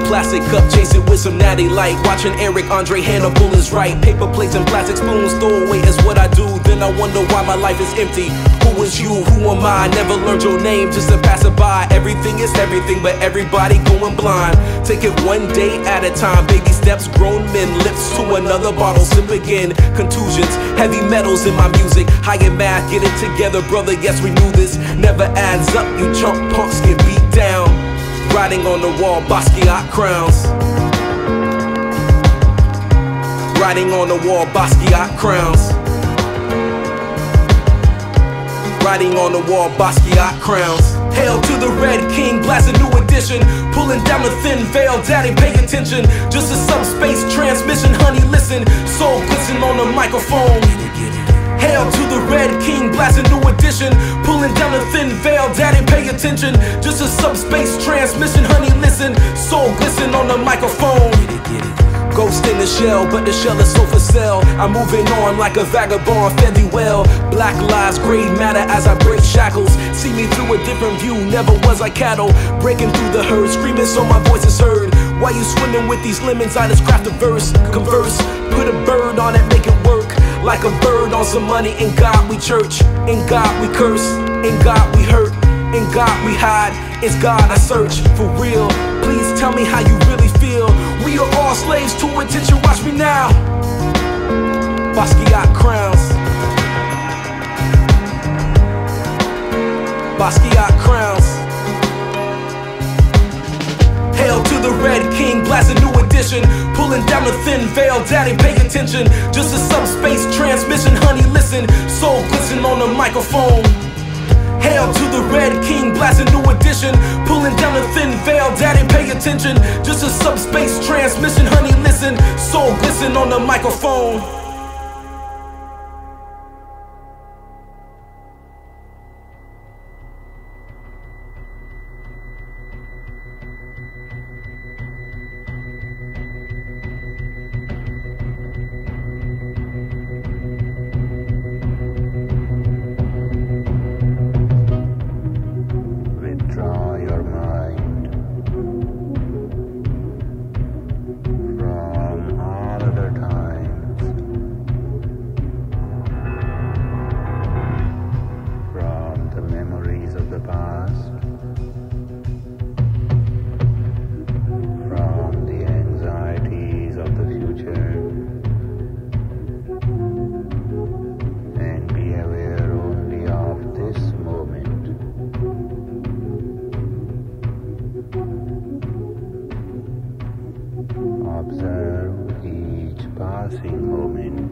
plastic cup, chase it with some natty light. Watching Eric Andre Hannibal is right. Paper plates and plastic spoons, throw away is what I do. Then I wonder why my life is empty. Who is you? Who am I? Never learned your name just to pass it by. Everything is everything, but everybody going blind. Take it one day at a time. Baby steps, grown men, lips to another bottle. Sip again. Contusions, heavy metals in my music. High in math, get it together, brother. Yes, we knew this. Never adds up. You chump punks get beat down. Riding on the wall, Basquiat crowns. Riding on the wall, Basquiat crowns. Riding on the wall, Basquiat crowns. Hail to the Red King, blast a new edition. Pulling down the thin veil, daddy pay attention. Just a subspace transmission, honey listen. Soul glisten on the microphone. Hail to the Red King, blast a new edition. Pulling down the thin veil, daddy pay attention. Just a subspace transmission, honey listen. Soul glisten on the microphone. Ghost in the shell, but the shell is so for sale. I'm moving on like a vagabond, fare thee well. Black lives, gray matter as I break shackles. See me through a different view, never was like cattle. Breaking through the herd, screaming so my voice is heard. While you swimming with these lemons, I just craft a verse. Converse, put a bird on it, make it work. Like a bird on some money. In God we church, in God we curse, in God we hurt, in God we hide. It's God I search for real. Please tell me how you really feel. We are all slaves to attention, watch me now. Basquiat crowns. Basquiat crowns. Hail to the Red King, blast a new edition. Pulling down the thin veil, daddy pay attention. Just a subspace transmission, honey listen. Soul glisten on the microphone. Hail to the Red King, blast a new edition. Pulling down the thin veil, daddy pay attention. Just a subspace transmission, honey listen. Soul glisten on the microphone. Observe each passing moment.